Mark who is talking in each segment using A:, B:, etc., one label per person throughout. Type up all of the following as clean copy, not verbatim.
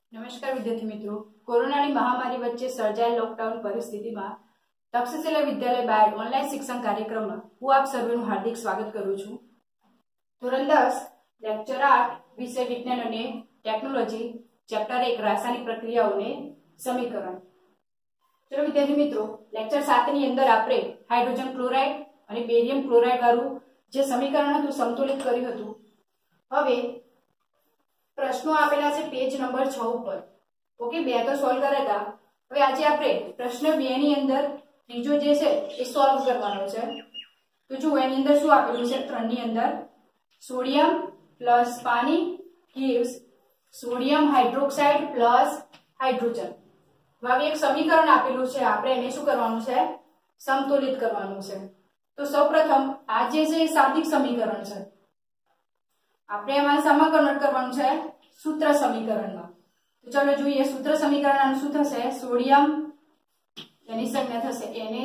A: નમસ્કાર વિદ્યાર્થી મિત્રો, કોરોનાની મહામારી વચ્ચે સર્જાયેલ લોકડાઉન પરિસ્થિતિમાં તક્ષશિલા વિદ્યાલય બાયડ ઓનલાઈન શિક્ષણ કાર્યક્રમમાં હું આપ સર્વેનું હાર્દિક સ્વાગત કરું છું। ધોરણ 10 લેક્ચર 8 વિષય વિજ્ઞાન અને ટેકનોલોજી ચેપ્ટર 1 રાસાયણિક પ્રક્રિયાઓ અને સમીકરણ। ચલો વિદ્યાર્થી મિત્રો, લેક્ચર 7 ની અંદર આપણે હાઇડ્રોજન ક્લોરાઇડ અને બેરિયમ ક્લોરાઇડ વાળું જે સમીકરણ હતું સંતુલિત કર્યું હતું। હવે प्रश्नों आपेला छे पेज नंबर 6 पर। ओके, बे तो सॉल्व કર્યા હતા। હવે આજે આપણે પ્રશ્ન 2 ની અંદર ત્રીજો જે છે એ સોલ્વ કરવાનો છે। તો જો એની અંદર શું આપેલું છે? 3 ની અંદર સોડિયમ પ્લસ પાણી gives sodium hydroxide plus hydrogen. હવે એક સમીકરણ આપેલું છે, આપણે એને શું કરવાનું છે? સમતુલિત કરવાનું છે। તો સૌપ્રથમ આ જે છે એ સાદિક સમીકરણ છે, આપણે એમાં શામાં કન્વર્ટ કરવાનું છે? सूत्र समीकरणમાં। તો ચાલો જોઈએ सूत्र સમીકરણનું શું થશે? સોડિયમ એની સંજ્ઞા થશે Na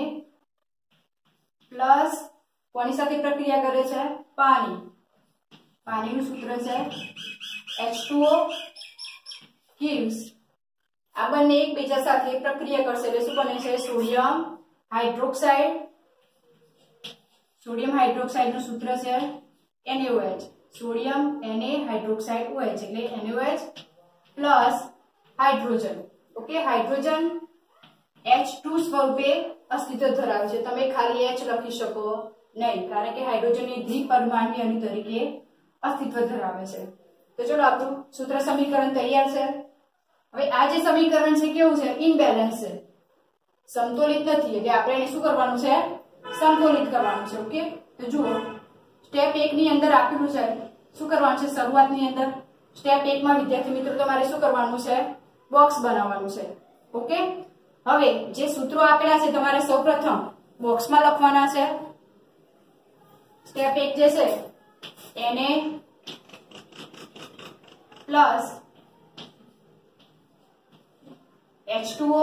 A: પ્લસ કોની સાથે પ્રક્રિયા કરે છે? પાણી। પાણીનું સૂત્ર છે H2O gives આ બંને એકબીજા સાથે પ્રક્રિયા કરશે એટલે શું બને છે? Sodium hydroxide. સોડિયમ હાઇડ્રોક્સાઇડનું સૂત્ર છે NaOH। Sodium Na hydroxide OH એટલે NaOH plus hydrogen. Okay, hydrogen H2 સ્વરૂપે અસ્તિત્વ ધરાવે છે। તમે ખાલી H લખી શકો નહીં, કારણ કે હાઇડ્રોજન એ દ્વિપરમાણ્વીય અણુ તરીકે અસ્તિત્વ ધરાવે છે। તો ચલો આપણું સૂત્ર સમીકરણ તૈયાર છે। હવે આ જે સમીકરણ છે કેવું છે? ઇમ્બેલેન્સ છે, સંતુલિત નથી, એટલે આપણે એને શું કરવાનું છે? સંતુલિત કરવાનું છે। ઓકે, તો જુઓ स्टेप 1 ની અંદર આપેલું છે શું કરવાનું છે? શરૂઆતની અંદર સ્ટેપ 1 માં વિદ્યાર્થી મિત્રો તમારે શું કરવાનું છે? બોક્સ બનાવવાનું છે। ઓકે, હવે જે સૂત્રો આપેલા છે તમારે સૌપ્રથમ બોક્સમાં લખવાના છે। સ્ટેપ 1 જે છે Na plus H2O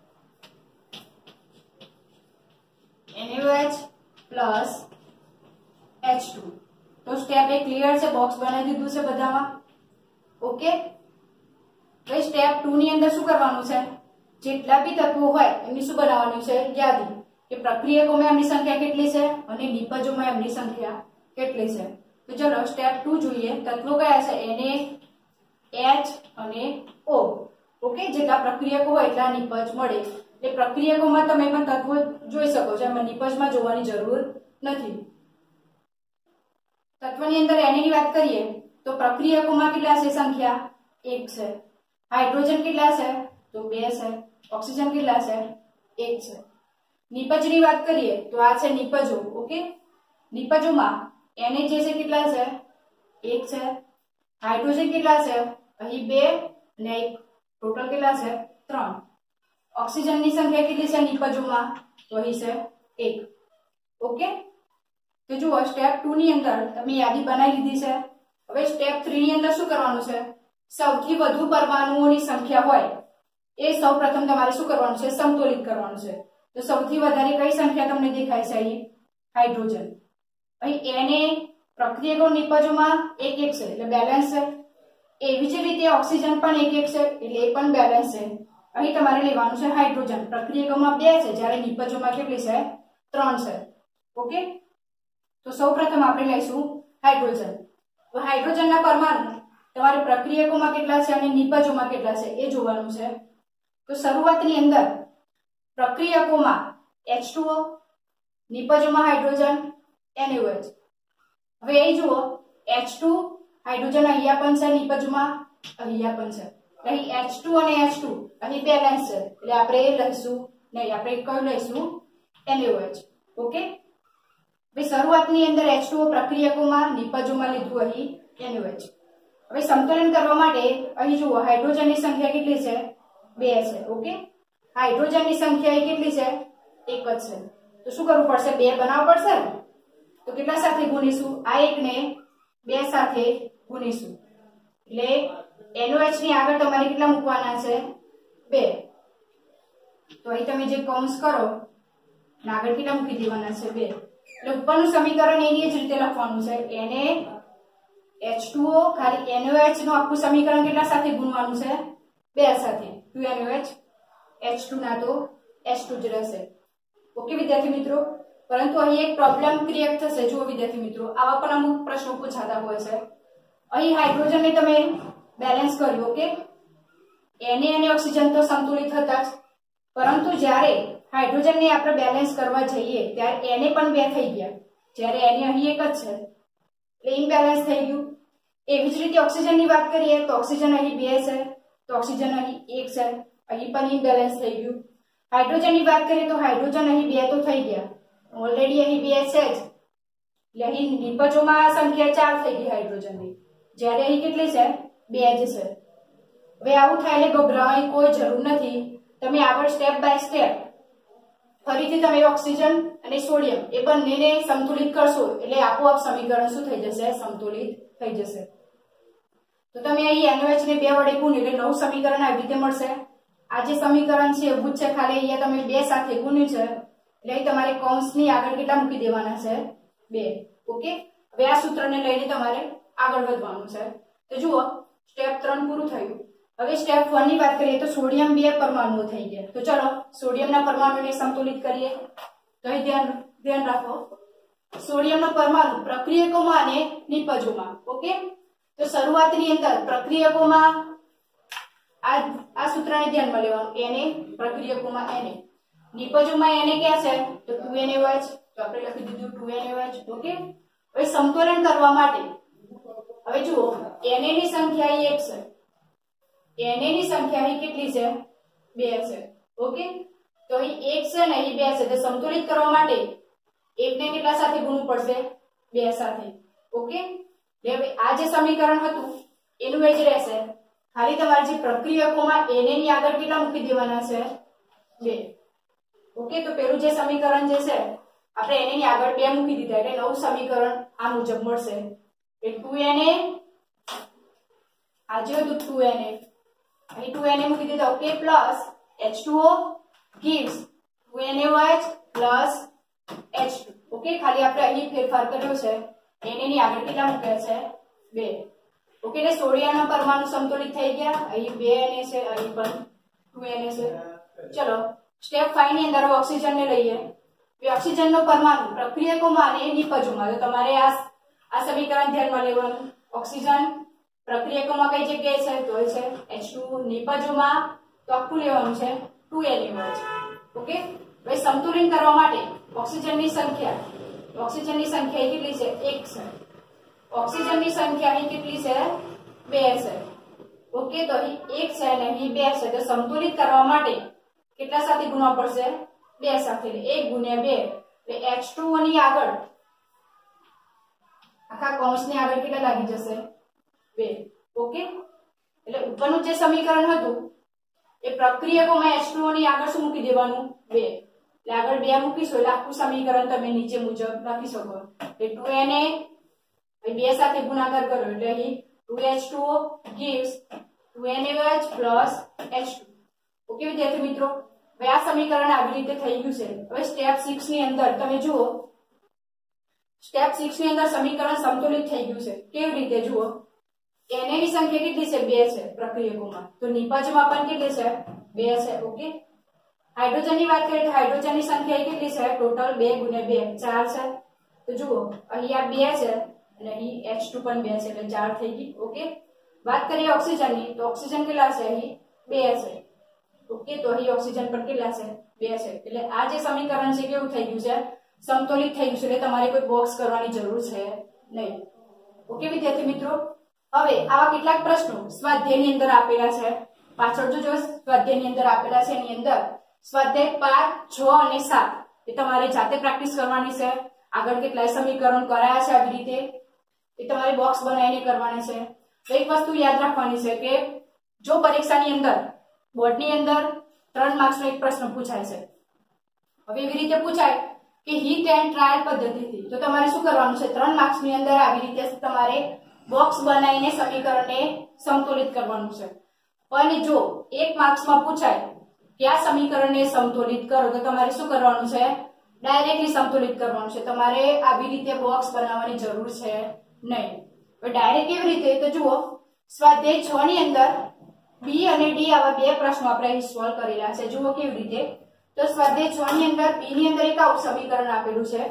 A: NaOH plus H2। तो स्टेप 1 क्लियर છે, બોક્સ બનાવી દીધું છે બધામાં। ઓકે, તો સ્ટેપ 2 ની અંદર શું કરવાનું છે? જેટલા બી તત્વો હોય એમની શું બનાવવાનું છે? યાદી, કે પ્રક્રિયકોમાં એમની સંખ્યા કેટલી છે અને નિપજોમાં એમની સંખ્યા કેટલી છે। તો ચલો સ્ટેપ 2 જોઈએ। તત્વો કયા છે? Na H અને O। ઓકે, જેટલા પ્રક્રિયકો હોય એટલા નિપજ મળે, એટલે પ્રક્રિયકોમાં તમે પણ તત્વો જોઈ શકો છો, એમાં નિપજમાં જોવાની જરૂર નથી। तत्वनी अंदर Na ની વાત કરીએ તો પ્રક્રિયકોમાં કેટલા છે? સંખ્યા 1 છે। હાઇડ્રોજન કેટલા છે? તો 2 છે। ઓક્સિજન કેટલા છે? 1 છે। નિપજની વાત કરીએ તો આ છે નિપજો। ઓકે, નિપજોમાં Na જે છે કેટલા છે? 1 છે। હાઇડ્રોજન કેટલા છે? અહીં 2 અને 1, ટોટલ કેટલા છે? 3। ઓક્સિજનની સંખ્યા કેટલી છે નિપજોમાં? તો અહીં છે 1। ઓકે, तो जो स्टेप 2 ની અંદર તમે યાદી બનાવી લીધી છે। હવે સ્ટેપ 3 ની અંદર શું કરવાનું છે? સૌથી વધુ પરમાણુઓની સંખ્યા હોય એ સૌપ્રથમ તમારે શું કરવાનું છે? સમતુલિત કરવાનું છે। તો સૌથી વધારે કઈ સંખ્યા તમને દેખાય છે? અહીં હાઇડ્રોજન। અહીં Na પ્રક્રિયકો નિપજોમાં 1 1 છે એટલે બેલેન્સ છે। એવી જ રીતે ઓક્સિજન પણ 1 1 છે એટલે એ પણ બેલેન્સ છે। અહીં તમારે લેવાનું છે હાઇડ્રોજન, પ્રક્રિયકોમાં 2 છે જ્યારે નિપજોમાં કેટલી છે? 3 છે। ઓકે, तो સૌપ્રથમ આપણે લઈશું હાઇડ્રોજન। તો હાઇડ્રોજનના પરમાણુ તમારે પ્રક્રિયકોમાં કેટલા છે અને નિપજોમાં કેટલા છે એ જોવાનું છે। તો શરૂઆતની અંદર પ્રક્રિયકોમાં H2O, નિપજોમાં હાઇડ્રોજન NaOH। હવે અહીં જુઓ H2 હાઇડ્રોજન અહીંયા પણ છે, નિપજોમાં અહીંયા પણ છે। અહીં H2 અને H2 અહીં બેલેન્સ છે એટલે આપણે એ લઈશું નહીં, આપણે કયું લઈશું? NaOH। ઓકે, भाई શરૂઆતની અંદર H2O પ્રક્રિયકોમાં નિપજોમાં લીધું અહીં NaOH। હવે સંતુલન કરવા માટે અહીં જુઓ હાઇડ્રોજનની સંખ્યા કેટલી છે? 2 છે। ઓકે, હાઇડ્રોજનની સંખ્યા કેટલી છે? 1 જ છે। તો શું કરવું પડશે? 2 બનાવવું પડશે ને। તો કેટલા સાથે ગુણીશું? આ 1 ને 2 સાથે ગુણીશું એટલે NaOH ની આગળ તમારે કેટલા મૂકવાના છે? 2। તો અહીં તમે જે કૌંસ કરો અને આગળ કેટલા મૂકી દેવાના છે? 2। એટલે ઉપરનું સમીકરણ એની જ રીતે લખવાનું છે। Na H2O ખાલી NaOH નું આખું સમીકરણ કેટલા સાથે ગુણવાનું છે? બે સાથે 2NaOH H2 ના તો H2 જ રહેશે. ઓકે વિદ્યાર્થી મિત્રો, પરંતુ અહીં એક પ્રોબ્લેમ ક્રિએટ થશે. જુઓ વિદ્યાર્થી મિત્રો, આવા પણ અમુક પ્રશ્નો પૂછાતા હોય છે. અહીં હાઇડ્રોજનને તમે બેલેન્સ કર્યું. ઓકે, Na અને ઓક્સિજન તો સંતુલિત હતા જ, પરંતુ જ્યારે હાઇડ્રોજનને આપણે બેલેન્સ કરવા જઈએ ત્યારે Na પણ બે થઈ ગયા. જ્યારે Na અહીં એક જ છે એટલે ઇમ્બેલેન્સ થઈ ગયું. એવી જ રીતે ઓક્સિજનની વાત કરીએ તો ઓક્સિજન અહીં બે છે તો ઓક્સિજન અહીં એક છે, અહીં પણ ઇમ્બેલેન્સ થઈ ગયું. હાઇડ્રોજનની વાત કરીએ તો હાઇડ્રોજન અહીં બે તો થઈ ગયા, ઓલરેડી અહીં બે છે જ, એટલે અહીં નિપજોમાં સંખ્યા 4 થઈ ગઈ હાઇડ્રોજનની, જ્યારે અહીં કેટલી છે? બે જ છે. હવે આવું થાય એટલે ગભરાવાની કોઈ જરૂર નથી. તમે આગળ સ્ટેપ બાય સ્ટેપ ફરીથી તમે ઓક્સિજન અને સોડિયમ એ બંનેને સંતુલિત કરશો એટલે આપોઆપ સમીકરણ શું થઈ જશે? સંતુલિત થઈ જશે. તો તમે અહીં NaOH ને 2 વડે ગુણ્યું એટલે નવું સમીકરણ આવી રીતે મળશે. આ જે સમીકરણ છે એવું જ છે, ખાલી અહીંયા તમે 2 સાથે ગુણ્યું છે એટલે અહીં તમારે કૌંસની આગળ કેટલા મૂકી દેવાના છે? 2. ઓકે, હવે આ સૂત્રને લઈને તમારે આગળ વધવાનું છે. તો જુઓ, સ્ટેપ 3 પૂરું થયું. હવે સ્ટેપ 1 ની વાત કરીએ તો સોડિયમ 2 પરમાણુઓ થઈ ગયા. તો ચલો સોડિયમના પરમાણુને સંતુલિત કરીએ. તો અહીં ધ્યાન રાખો, સોડિયમનો પરમાણુ પ્રક્રિયકોમાં અને નિપજોમાં. ઓકે, તો શરૂઆતની અંદર પ્રક્રિયકોમાં આ સૂત્રને ધ્યાનમાં લેવાનું. Na પ્રક્રિયકોમાં Na, નિપજોમાં Na ક્યાં છે? તો 2NaOH, તો આપણે લખી દીધું 2NaOH. ઓકે, હવે સમતોલન કરવા માટે હવે જુઓ, Na ની સંખ્યા 1 છે, Na ની સંખ્યા અહીં કેટલી છે? 2 છે. ઓકે, તો અહીં 1 છે ને અહીં 2 છે, તો સંતુલિત કરવા માટે 1 ને કેટલા સાથે ગુણવું પડશે? 2 સાથે. ઓકે, હવે આ જે સમીકરણ હતું એનું એ જ રહેશે, ખાલી તમારે જે પ્રક્રિયકોમાં Na ની આગળ કેટલા મૂકી દેવાના છે? 2. ઓકે, તો પેલું જે સમીકરણ જે છે આપણે Na ની આગળ 2 મૂકી દીધા એટલે નવું સમીકરણ આ મુજબ મળશે. એ 2Na આ જે હતું 2Na, અહીં 2Na મૂકી દીધા. Okay, plus H2O gives 2NaOH plus H2. Okay, ખાલી આપણે અહીં ફેરફાર કર્યો છે. Na ની આગળ કેટલા મૂક્યા છે? 2. ઓકે, એટલે સોડિયમના પરમાણુ સંતુલિત થઈ ગયા. અહીં 2Na છે, અહીં પણ 2Na છે. ચલો સ્ટેપ 5 ની અંદર ઓક્સિજનને લઈએ. ઓક્સિજનનો પરમાણુ પ્રક્રિયકોમાં અને નિપજોમાં. તો તમારે આ સમીકરણ ધ્યાનમાં લેવાનું. ઓક્સિજન પ્રક્રિયકોમાં કઈ જગ્યાએ છે? તો છે H2. નિપજોમાં તો આખું લેવાનું છે 2NaOH. ઓકે, હવે સંતુલન કરવા માટે ઓક્સિજનની સંખ્યા કેટલી છે? 1 છે. ઓક્સિજનની સંખ્યા અહીં કેટલી છે? 2 છે. ઓકે, તો અહીં 1 છે અને અહીં 2 છે, તો સંતુલિત કરવા માટે કેટલા સાથે ગુણવા પડશે? 2 સાથે. 1 ગુણ્યા 2 એટલે H2O ની આગળ આખા કૌંસની આગળ કેટલા લાગી જશે? 2. ઓકે, એટલે ઉપરનું જે સમીકરણ હતું એ પ્રક્રિયકોમાં H2O ની આગળ શું મૂકી દેવાનું? 2. એટલે આગળ 2 મૂકીશું એટલે આખું સમીકરણ તમે નીચે મુજબ લખી શકો. એટલે 2Na 2 સાથે ગુણાકાર કરો એટલે અહીં 2H2O gives 2NaOH plus H2. Okay વિદ્યાર્થી મિત્રો, હવે આ સમીકરણ આવી રીતે થઈ ગયું છે. હવે સ્ટેપ 6 ની અંદર તમે જુઓ, સ્ટેપ 6 ની અંદર સમીકરણ સંતુલિત થઈ ગયું છે. કેવી રીતે? જુઓ, Na ની સંખ્યા કેટલી છે? 2 છે પ્રક્રિયકોમાં, તો નિપજમાં પણ કેટલી છે? 2 છે. ઓકે, હાઇડ્રોજનની વાત કરીએ તો હાઇડ્રોજનની સંખ્યા કેટલી છે? ટોટલ 2 ગુણ્યા 2 4 છે. તો જુઓ, અહીં આ 2 છે અને અહીં H2 પણ 2 છે એટલે 4 થઈ ગઈ. ઓકે, વાત કરીએ ઓક્સિજનની તો ઓક્સિજન કેટલા છે? અહીં 2 છે. ઓકે, તો અહીં ઓક્સિજન પણ કેટલા છે? 2 છે. એટલે આ જે સમીકરણ છે કેવું થઈ ગયું છે? સંતુલિત થઈ ગયું છે. એટલે તમારે કોઈ બોક્સ કરવાની જરૂર છે નહીં. ઓકે વિદ્યાર્થી મિત્રો, હવે આવા કેટલાક પ્રશ્નો સ્વાધ્યાયની અંદર આપેલા છે. પાછળ જો સ્વાધ્યાયની અંદર આપેલા છે એની અંદર સ્વાધ્યાય 5, 6 અને 7 એ તમારે જાતે પ્રેક્ટિસ કરવાની છે. આગળ કેટલાય સમીકરણ કરાયા છે આવી રીતે એ તમારે બોક્સ બનાવીને કરવાના છે. તો એક વસ્તુ યાદ રાખવાની છે કે જો પરીક્ષાની અંદર બોર્ડની અંદર 3 માર્ક્સનો એક પ્રશ્ન પૂછાય છે, હવે એવી રીતે પૂછાય કે હીટ એન્ડ ટ્રાયલ પદ્ધતિથી, તો તમારે શું કરવાનું છે? 3 માર્ક્સની અંદર આવી રીતે તમારે બોક્સ બનાવીને સમીકરણને સંતુલિત કરવાનું છે. પણ જો 1 માર્ક્સમાં પૂછાય કે આ સમીકરણને સંતુલિત કરો, તો તમારે શું કરવાનું છે? ડાયરેક્ટલી સંતુલિત કરવાનું છે. તમારે આવી રીતે બોક્સ બનાવવાની જરૂર છે નહીં. હવે ડાયરેક્ટ કેવી રીતે? તો જુઓ, સ્વાધ્યાય 6 ની અંદર બી અને ડી આવા બે પ્રશ્નો આપણે અહીં સોલ્વ કરેલા છે. જુઓ કેવી રીતે. તો સ્વાધ્યાય 6 ની અંદર બી ની અંદર એક આવું સમીકરણ આપેલું છે.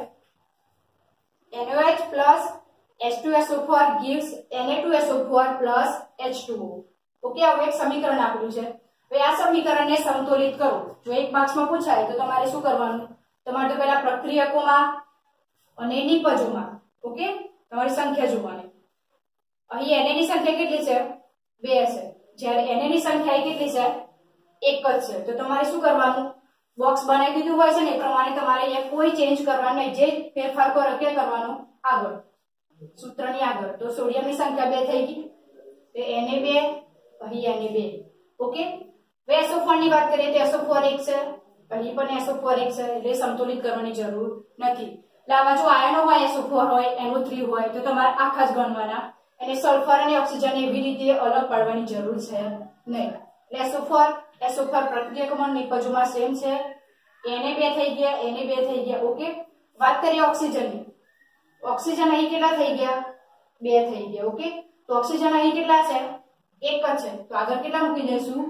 A: NaOH plus H2SO4 gives Na2SO4 plus H2O. Okay, હવે એક સમીકરણ આપેલું છે. હવે આ સમીકરણને સમતોલિત કરો. જો એક માર્ક્સમાં પૂછાય તો તમારે શું કરવાનું? તમારે તો પહેલા પ્રક્રિયકોમાં અને નિપજોમાં ઓકે તમારી સંખ્યા જોવાની. અહીં Na ની સંખ્યા કેટલી છે? 2 છે. જ્યારે Na ની સંખ્યા કેટલી છે? 1 જ છે. તો તમારે શું કરવાનું? બોક્સ બનાવી દીધું હોય છે ને એ પ્રમાણે તમારે અહીંયા કોઈ ચેન્જ કરવાનું નહીં. જે ફેરફાર કરો કે કરવાનો આગળ સૂત્રની આગળ. તો સોડિયમની સંખ્યા 2 થઈ ગઈ. તો Na2 અહીં Na2 ઓકે. હવે SO4 ની વાત કરીએ તો SO4 1 છે, અહીં પણ SO4 1 છે, એટલે સંતુલિત કરવાની જરૂર નથી. એટલે આમાં જો આયનો હોય SO4 હોય NO3 હોય તો તમારે આખા જ ગણવાના. અને સલ્ફર અને ઓક્સિજન એવી રીતે અલગ પાડવાની જરૂર છે નહીં. એટલે SO4 પ્રક્રિયકમાં નિપજોમાં સેમ છે. Na2 થઈ ગયા ઓકે. વાત કરીએ ઓક્સિજનની. ઓક્સિજન અહીં કેટલા થઈ ગયા? 2 થઈ ગયા ઓકે. તો ઓક્સિજન અહીં કેટલા છે? 1 જ છે. તો આગળ કેટલા મૂકી દઈશું?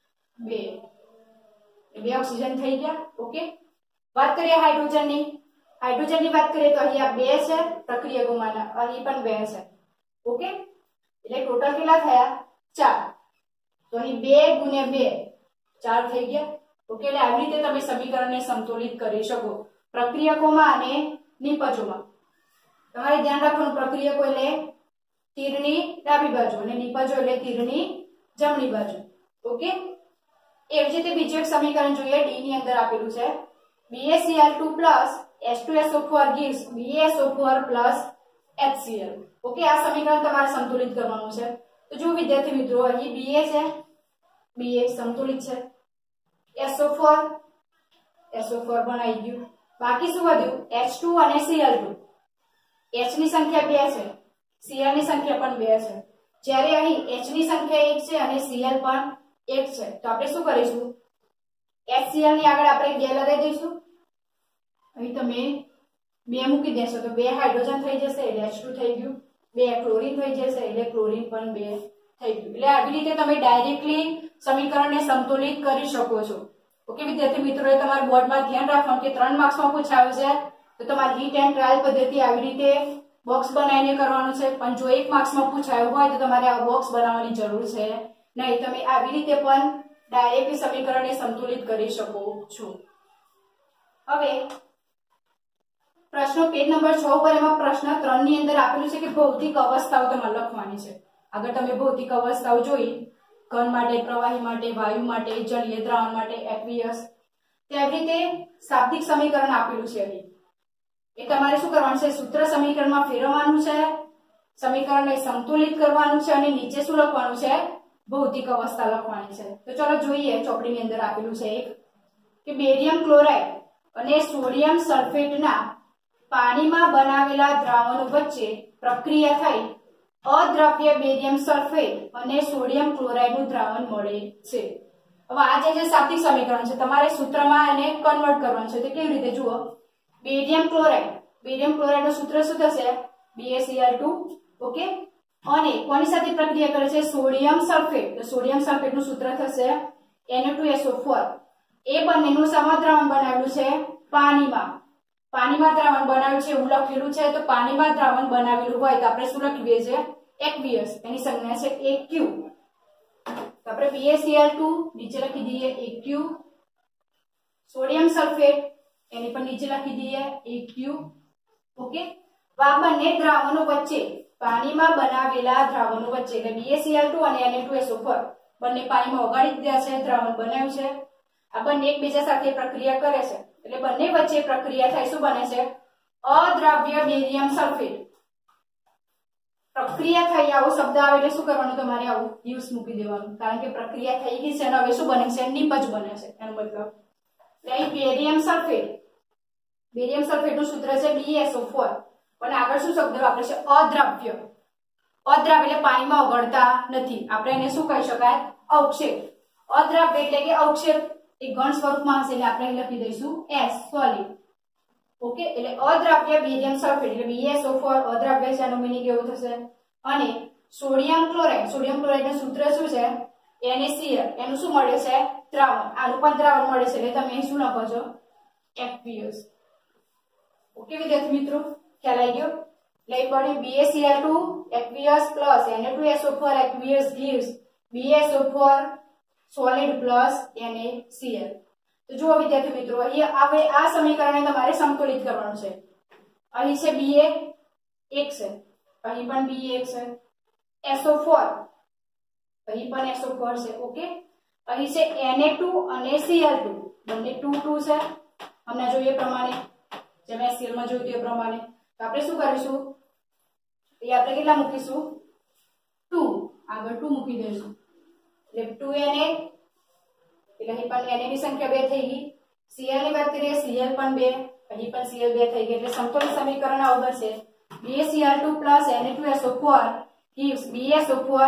A: 2 ઓક્સિજન થઈ ગયા ઓકે. વાત કરીએ હાઇડ્રોજનની. હાઇડ્રોજનની વાત કરીએ તો અહીં આ 2 છે પ્રક્રિયકોમાંના, અહીં પણ 2 છે ઓકે. એટલે ટોટલ કેટલા થયા? 4. તો અહીં 2 ગુણ્યા 2 4 થઈ ગયા ઓકે. એટલે આવી રીતે તમે સમીકરણને સંતુલિત કરી શકો પ્રક્રિયકોમાં અને નિપજોમાં. તમારે ધ્યાન રાખવાનું, પ્રક્રિયકો એટલે તીરની ડાબી બાજુ અને નિપજો એટલે તીરની જમણી બાજુ ઓકે. એવી રીતે બીજું એક સમીકરણ જોઈએ. ડી ની અંદર આપેલું છે BaCl2 H2SO4 gives BaSO4 HCl okay. આ સમીકરણ તમારે સંતુલિત કરવાનું છે. તો જો વિદ્યાર્થી મિત્રો અહીં Ba છે, Ba સંતુલિત છે. SO4 બનાવી ગયું. બાકી શું વધ્યું? H2 અને Cl2. H ની સંખ્યા 2 છે, Cl ની સંખ્યા પણ 2 છે. જ્યારે અહીં H ની સંખ્યા 1 છે અને Cl પણ 1 છે. તો આપણે શું કરીશું? HCl ની આગળ આપણે 2 લગાવી દઈશું. અહીં તમે 2 મૂકી દેશો તો 2 હાઇડ્રોજન થઈ જશે એટલે H2 થઈ ગયું. 2 ક્લોરીન થઈ જશે એટલે ક્લોરીન પણ 2 થઈ ગયું. એટલે આવી રીતે તમે ડાયરેક્ટલી સમીકરણને સંતુલિત કરી શકો છો ઓકે. વિદ્યાર્થી મિત્રોએ તમારા બોર્ડમાં ધ્યાન રાખવાનું કે 3 માર્ક્સમાં પૂછાયું છે તો તમારે હિટ એન્ડ ટ્રાયલ પદ્ધતિ આવી રીતે બોક્સ બનાવીને કરવાનું છે. પણ જો 1 માર્ક્સમાં પૂછાયું હોય તો તમારે આ બોક્સ બનાવવાની જરૂર છે નહીં. તમે આવી રીતે પણ ડાયરેક્ટલી સમીકરણને સંતુલિત કરી શકો છો. હવે પ્રશ્નો પેજ નંબર 6 પર એમાં પ્રશ્ન 3 ની અંદર આપેલું છે કે ભૌતિક અવસ્થાઓ તમારે લખવાની છે. આગળ તમે ભૌતિક અવસ્થાઓ જોઈ, ઘન માટે, પ્રવાહી માટે, વાયુ માટે, જલીય દ્રાવણ માટે, એક્વિયસ. તેવી રીતે શાબ્દિક સમીકરણ આપેલું છે અહીં. એ તમારે શું કરવાનું છે? સૂત્ર સમીકરણમાં ફેરવવાનું છે, સમીકરણને સંતુલિત કરવાનું છે અને નીચે શું લખવાનું છે? ભૌતિક અવસ્થા લખવાની છે. તો ચલો જોઈએ. ચોપડીની અંદર આપેલું છે એક કે બેરિયમ ક્લોરાઇડ અને સોડિયમ સલ્ફેટના પાણીમાં બનાવેલા દ્રાવણો વચ્ચે પ્રક્રિયા થઈ અદ્રાવ્ય બેરિયમ સલ્ફેટ અને સોડિયમ ક્લોરાઇડનું દ્રાવણ મળે છે. હવે આ જે શાબ્દિક સમીકરણ છે તમારે સૂત્રમાં એને કન્વર્ટ કરવાનું છે. તો કેવી રીતે જુઓ? બેરિયમ ક્લોરાઇડનું સૂત્ર શું થશે? BaCl2 okay. અને કોની સાથે પ્રક્રિયા કરે છે? Sodium sulphate. તો સોડિયમ સલ્ફેટનું સૂત્ર થશે Na2SO4. એ બંનેનું સમદ્રાવણ બનાવેલું છે પાણીમાં દ્રાવણ બનાવ્યું છે એવું લખેલું છે. તો પાણીમાં દ્રાવણ બનાવેલું હોય તો આપણે શું લખીએ છીએ? એક્વિયસ. એની સંજ્ઞા છે AQ. તો આપણે BaCl2 નીચે લખી દઈએ AQ. સોડિયમ સલ્ફેટ એની પર નીચે લખી દઈએ AQ ઓકે. આ બંને દ્રાવણો વચ્ચે, પાણીમાં બનાવેલા દ્રાવણો વચ્ચે એટલે BaCl2 અને Na2SO4 બંને પાણીમાં ઓગાળી દીધા છે, દ્રાવણ બનાવ્યું છે. આ બંને એકબીજા સાથે પ્રક્રિયા કરે છે એટલે બંને વચ્ચે પ્રક્રિયા થાય શું બને છે? અદ્રાવ્ય બેરિયમ સલ્ફેટ. પ્રક્રિયા થઈ આવો શબ્દ આવે એટલે શું કરવાનું? તમારે આવું યુઝ મૂકી દેવાનું, કારણ કે પ્રક્રિયા થઈ ગઈ છે અને હવે શું બને છે? નિપજ બને છે. એનો મતલબ અહીં બેરિયમ સલ્ફેટનું સૂત્ર છે BaSO4. પણ આગળ શું શબ્દ વાપરે છે? અદ્રાવ્ય. અદ્રાવ્ય એટલે પાણીમાં ઓગળતા નથી. આપણે એને શું કહી શકાય? અવક્ષેપ. અદ્રાવ્ય એટલે કે અવક્ષેપ એ ઘન સ્વરૂપમાં હશે એટલે આપણે લખી દઈશું S સોલિડ ઓકે. એટલે અદ્રાવ્ય બેરિયમ સલ્ફેટ એટલે BaSO4 અદ્રાવ્ય છે. આનો મીનિંગ એવું થશે. અને સોડિયમ ક્લોરાઇડનું સૂત્ર શું છે? NaCl એનું શું મળે છે દ્રાવણ આનું પણ દ્રાવણ મળે છે એટલે તમે અહીં શું લખો છો aqueous ઓકે વિદ્યાર્થી મિત્રો ખ્યાલ આવી ગયો લઈ પડી BaCl2 aqueous plus Na2SO4 aqueous gives BaSO4 solid plus NaCl તો જુઓ વિદ્યાર્થી મિત્રો અહીં હવે આ સમીકરણને તમારે સંતુલિત કરવાનું છે અહીં છે Ba એક છે અહીં પણ Ba એક છે SO4 અહીં પણ SO4 છે ઓકે અહીં છે Na2 અને Cl2 બંને 2 2 છે હમણાં જોઈએ પ્રમાણે જેમ HCl માં જોયું તે પ્રમાણે તો આપણે શું કરીશું એ આપણે કેટલા મૂકીશું 2 આગળ 2 મૂકી દઈશું એટલે 2Na એટલે અહીં પણ Na ની સંખ્યા 2 થઈ ગઈ Cl ની વાત કરીએ Cl પણ 2 અહીં પણ Cl 2 થઈ ગઈ એટલે સમતોલ સમીકરણ આવું બનશે BaCl2 Na2SO4 gives BaSO4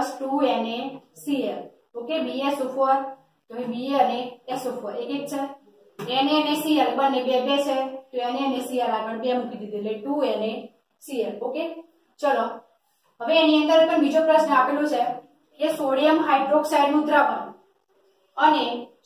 A: 2NaCl okay BaSO4 તો અહીં Ba અને SO4 એક એક છે Na અને Cl બંને 2 2 છે તો Na અને Cl આગળ 2 મૂકી દીધું એટલે 2NaCl ઓકે ચલો હવે એની અંદર પણ બીજો પ્રશ્ન આપેલો છે કે સોડિયમ હાઇડ્રોક્સાઇડ નું દ્રાવણ અને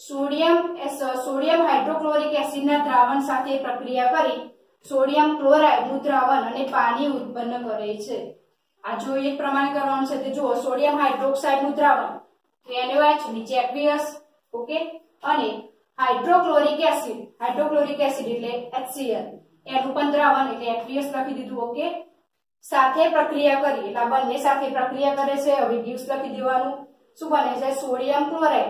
A: સોડિયમ હાઇડ્રોક્લોરિક એસિડ ના દ્રાવણ સાથે પ્રક્રિયા કરી સોડિયમ ક્લોરાઇડ નું દ્રાવણ અને પાણી ઉત્પન્ન કરે છે આ જો એક પ્રમાણે કરવાનું છે તે જુઓ સોડિયમ હાઇડ્રોક્સાઇડ નું દ્રાવણ તો NaOH નીચે aqueous ઓકે અને હાઇડ્રોક્લોરિક એસિડ એટલે HCl એનું પણ દ્રાવણ એટલે aqueous લખી દીધું ઓકે સાથે પ્રક્રિયા કરી એટલે બંને સાથે પ્રક્રિયા કરે છે હવે gives લખી દેવાનું શું બને છે સોડિયમ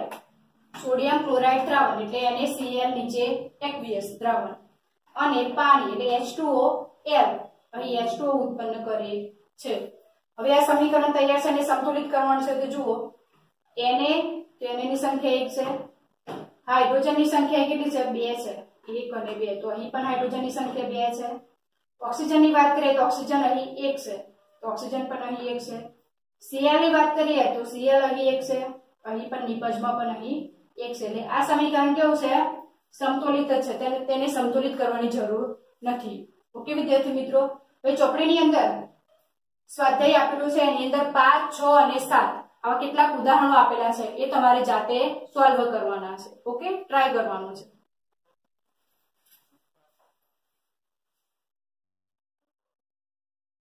A: ક્લોરાઇડ દ્રાવણ એટલે NaCl નીચે aqueous દ્રાવણ અને પાણી એટલે H2O અહીં H2O ઉત્પન્ન કરે છે હવે આ સમીકરણ તૈયાર છે અને સંતુલિત કરવાનું છે તો જુઓ Na તો Na ની સંખ્યા 1 છે હાઇડ્રોજન ની સંખ્યા કેટલી છે 2 છે 1 અને 2 તો અહીં પણ હાઇડ્રોજન ની સંખ્યા 2 છે ઓક્સિજન ની વાત કરીએ તો ઓક્સિજન અહીં 1 છે તો ઓક્સિજન પણ અહીં 1 છે Cl ની વાત કરીએ તો Cl અહીં 1 છે અહીં પણ નિપજમાં પણ અહીં 1 છે એટલે આ સમીકરણ કેવું છે સમતુલિત છે તેને સંતુલિત કરવાની જરૂર નથી ઓકે વિદ્યાર્થી મિત્રો હવે ચોપડીની અંદર સ્વાધ્યાય આપેલું છે એની અંદર 5 6 અને 7 આવા કેટલાક ઉદાહરણો આપેલા છે એ તમારે જાતે સોલ્વ કરવાના છે ઓકે ટ્રાય કરવાનું છે